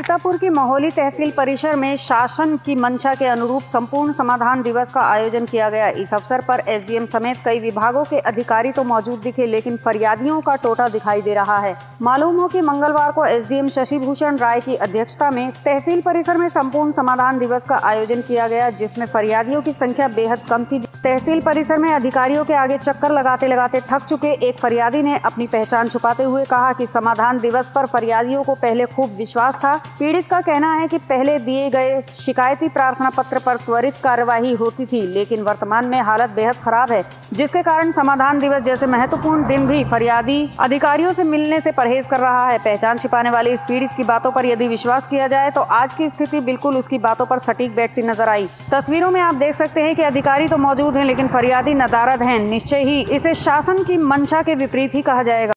सीतापुर की महोली तहसील परिसर में शासन की मंशा के अनुरूप संपूर्ण समाधान दिवस का आयोजन किया गया। इस अवसर पर एसडीएम समेत कई विभागों के अधिकारी तो मौजूद दिखे, लेकिन फरियादियों का टोटा दिखाई दे रहा है। मालूम हो कि मंगलवार को एसडीएम शशि भूषण राय की अध्यक्षता में तहसील परिसर में संपूर्ण समाधान दिवस का आयोजन किया गया, जिसमें फरियादियों की संख्या बेहद कम थी। तहसील परिसर में अधिकारियों के आगे चक्कर लगाते लगाते थक चुके एक फरियादी ने अपनी पहचान छुपाते हुए कहा कि समाधान दिवस पर फरियादियों को पहले खूब विश्वास था। पीड़ित का कहना है कि पहले दिए गए शिकायती प्रार्थना पत्र पर त्वरित कार्यवाही होती थी, लेकिन वर्तमान में हालत बेहद खराब है, जिसके कारण समाधान दिवस जैसे महत्वपूर्ण दिन भी फरियादी अधिकारियों से मिलने से परहेज कर रहा है। पहचान छिपाने वाली इस पीड़ित की बातों पर यदि विश्वास किया जाए तो आज की स्थिति बिल्कुल उसकी बातों पर सटीक बैठती नजर आई। तस्वीरों में आप देख सकते हैं कि अधिकारी तो मौजूद हैं, लेकिन फरियादी नदारद हैं। निश्चय ही इसे शासन की मंशा के विपरीत ही कहा जाएगा।